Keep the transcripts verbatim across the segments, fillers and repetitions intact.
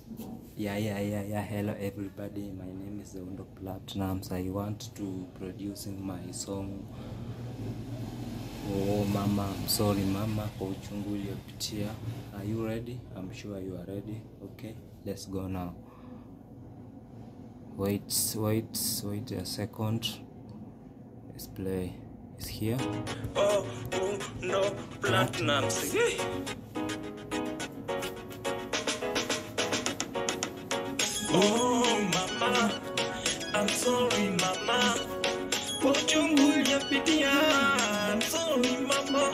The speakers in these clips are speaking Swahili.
Yeah, yeah, yeah, yeah. Hello, everybody. My name is Zeundo Platinums. I want to producing my song. Oh, Mama, I'm sorry, Mama, kwa uchungu uliopitia. Are you ready? I'm sure you are ready. Okay, let's go now. Wait, wait, wait a second. Let's play. It's here. Oh, oh no, Platinums. Hey. Oh, Mama, I'm sorry, Mama. Kwa uchungu uliopitia. I'm sorry, Mama.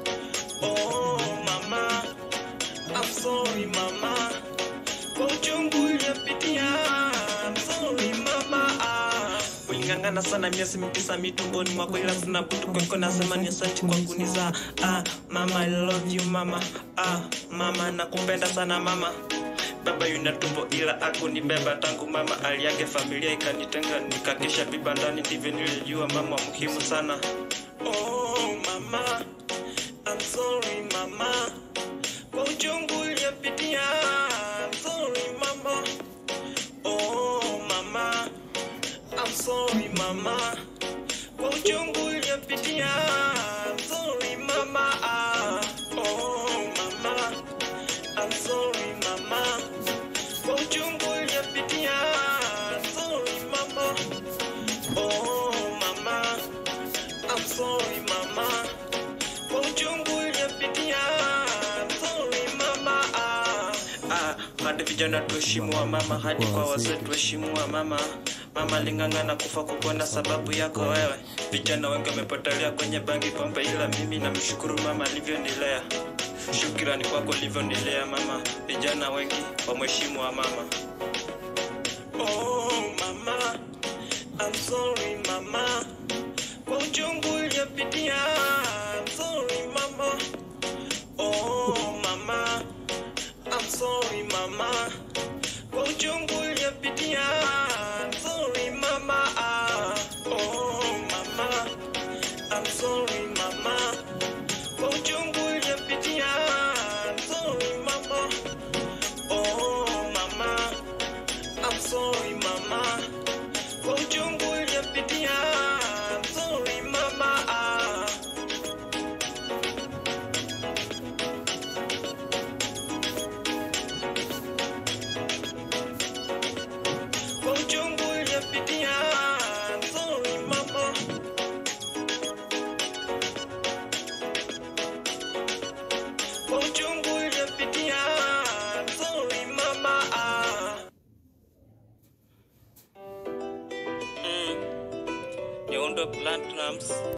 Oh, Mama, I'm sorry, Mama. Kwa uchungu uliopitia. I'm sorry, Mama. Ulingangana sana miezi mitisa mitumboni mwako, ila sina butu kwako, nasema ni asante kwa kunizaa. Ah, Mama, I love you, Mama. Ah, Mama, nakupenda sana, Mama. Baba yuna tumbo ila hakunibeba tangu mama aliage, familia ikanitenga, nikakesha vibandani, ndivyo nilijua mama muhimu sana. Oh, Mama, I'm sorry, Mama. Kwa uchungu uliopitia. I'm sorry, Mama. Oh, Mama, I'm sorry, Mama. Kwa uchungu uliopitia. I'm sorry, Mama. Oh, Mama, I'm sorry, Mama. Kwa uchungu uliopitia. I'm sorry, Mama. Oh, Mama, I'm sorry, Mama. Kwa uchungu uliopitia. I'm sorry, Mama. Ah, hadi vijana tuheshimu wa mama, hadi kwa wazee tuheshimu wa mama. Mama lingangana kufa kukuona sababu yako wewe. Vijana wengi wamepotelea kwenye bangi, pombe, ila mimi namshukuru mama alivyonilea. Shukrani kwako ulivyonilea mama. Vijana wengi wamheshimu wa mama. Oh, Mama, I'm sorry, Mama. Kwa uchungu uliopitia. I'm sorry, Mama. Oh, Mama, I'm sorry, Mama. Kwa uchungu uliopitia. I'm sorry, Mama. Oh, Mama, I'm sorry, Mama. Kwa uchungu uliopitia. I'm sorry, Mama. Oh, Mama, I'm sorry, Mama. Kwa uchungu uliopitia. I'm sorry, Mama. Kwa uchungu uliopitia. I'm sorry, Mama. Kwa uchungu uliopitia. I'm sorry, Mama. Mm. Zeundo Platinums.